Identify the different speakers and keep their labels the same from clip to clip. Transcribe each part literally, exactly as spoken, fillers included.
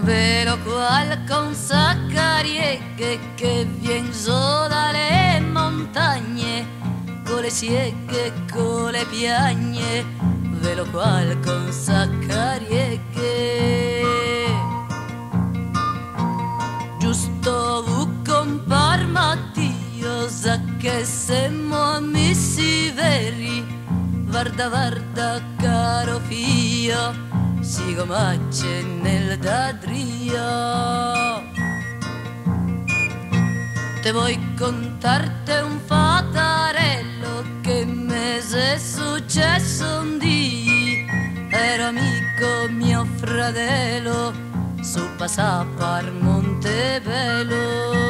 Speaker 1: Velo qual con Saccarieghe che vien giù dalle montagne, con le sieghe e con le piagne, velo qual con Saccarieghe. Giusto vu compar Mattio, sa che siamo amici veri, guarda guarda caro figlio, si comacce nel dadrio. Te vuoi contarti un fatarello che mi è successo un dì? Era amico mio fratello, su passa per Montebello.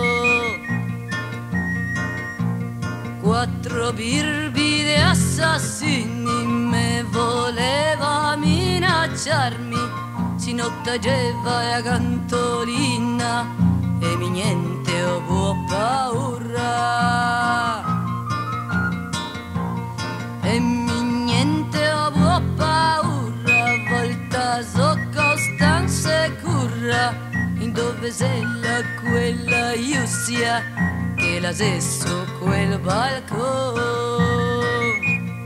Speaker 1: Quattro birbidi assassini me voleva minacciarmi, si nottageva e cantolina e mi niente ho buo paura. E mi niente ho buo paura, volta so costanza e curra, in dove sei la quella iussia che la sei su quel balcone.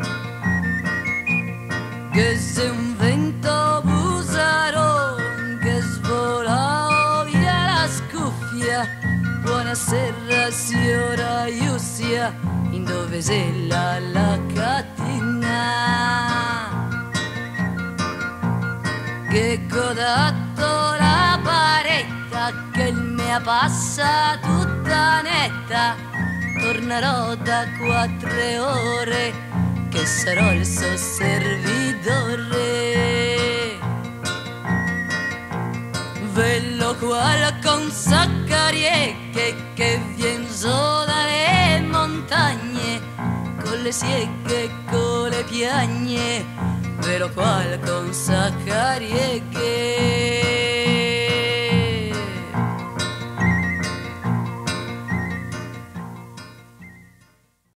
Speaker 1: Che se un vento busaron che svola via la scuffia, buonasera signora Iussia, in dove sei la, la catena? Che codato la paretta che mi ha passa tutta netta, tornerò da quattro ore che sarò il suo servitore. Vello qual con Saccarieghe che vien giù dalle montagne, con le sieghe e con le piagne, velo qual con Saccarieghe.